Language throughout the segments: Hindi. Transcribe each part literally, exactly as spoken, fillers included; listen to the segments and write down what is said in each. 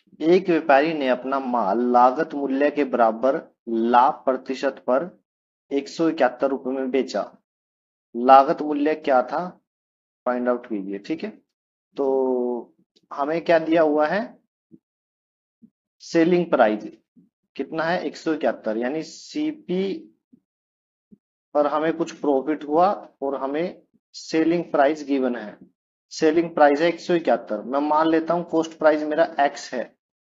एक व्यापारी ने अपना माल लागत मूल्य के बराबर लाभ प्रतिशत पर एक सौ इकहत्तर रुपए में बेचा। लागत मूल्य क्या था, फाइंड आउट कीजिए। ठीक है, तो हमें क्या दिया हुआ है, सेलिंग प्राइस कितना है, एक सौ इकहत्तर, यानी सीपी पर हमें कुछ प्रॉफिट हुआ और हमें सेलिंग प्राइस गिवन है। सेलिंग प्राइस है एक सौ इकहत्तर, मैं मान लेता हूं कॉस्ट प्राइस मेरा एक्स है,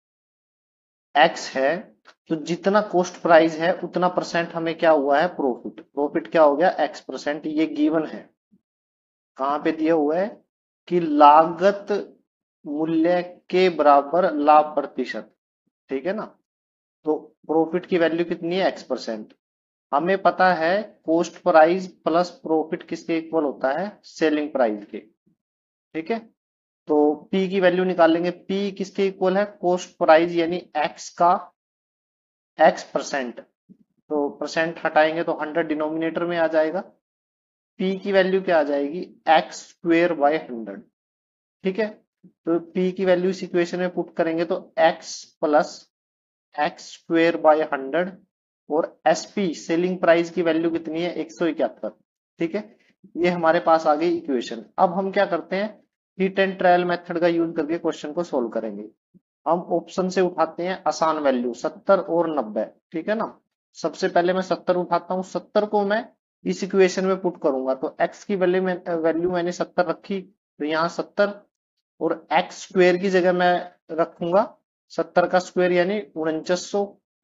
एक्स है, तो जितना कॉस्ट प्राइस है उतना परसेंट हमें क्या हुआ है, प्रॉफिट। प्रॉफिट क्या हो गया, एक्स परसेंट, ये गिवन है। कहाँ पे दिया हुआ है कि लागत मूल्य के बराबर लाभ प्रतिशत। ठीक है ना, तो प्रॉफिट की वैल्यू कितनी है, एक्स परसेंट। हमें पता है कॉस्ट प्राइस प्लस प्रॉफिट किसके इक्वल होता है, सेलिंग प्राइस के। ठीक है, तो पी की वैल्यू निकालेंगे, पी किसके इक्वल है, कॉस्ट प्राइस यानी एक्स का एक्स परसेंट, तो परसेंट हटाएंगे तो हंड्रेड डिनोमिनेटर में आ जाएगा। पी की वैल्यू क्या आ जाएगी, एक्स स्क्वेयर बाय हंड्रेड। ठीक है, तो पी की वैल्यू इस इक्वेशन में पुट करेंगे तो X plus X square by hundred, और एसपी सेलिंग प्राइस की वैल्यू कितनी है, एक सौ इकहत्तर। ठीक है, ये हमारे पास आ गई इक्वेशन। अब हम क्या करते हैं, हिट एंड ट्रायल मेथड का यूज करके क्वेश्चन को सोल्व करेंगे। हम ऑप्शन से उठाते हैं आसान वैल्यू, सत्तर और नब्बे। ठीक है ना, सबसे पहले मैं सत्तर उठाता हूँ, सत्तर को मैं इस इक्वेशन में पुट करूंगा, तो एक्स की वैल्यू में वैल्यू मैंने सत्तर रखी, तो यहाँ सत्तर, और एक्स स्क्वेयर की जगह मैं रखूंगा सत्तर का स्क्वेयर यानी उनचास सौ,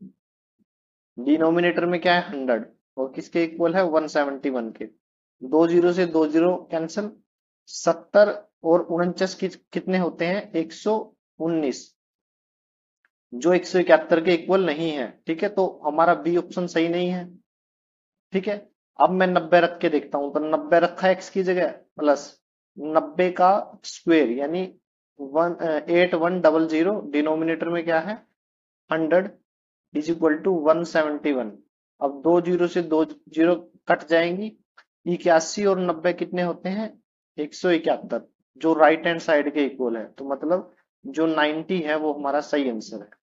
डिनोमिनेटर में क्या है हंड्रेड, और किसके इक्वल है वन सेवेंटी वन के। दो जीरो से दो जीरो कैंसिल, सत्तर और उनचास की कितने होते हैं, एक सौ उन्नीस, जो एक सौ इकहत्तर के इक्वल नहीं है। ठीक है, तो हमारा बी ऑप्शन सही नहीं है। ठीक है, अब मैं नब्बे रख के देखता हूं, तो नब्बे रखा एक्स की जगह, प्लस नब्बे का स्क्वेयर यानी one eight one double zero, denominator में क्या है hundred, is equal to one seventy one. अब दो जीरो से दो जीरो कट जाएंगी, इक्यासी और नब्बे कितने होते हैं, एक सौ इकहत्तर, जो राइट हैंड साइड के इक्वल है, तो मतलब जो नाइन्टी है वो हमारा सही आंसर है।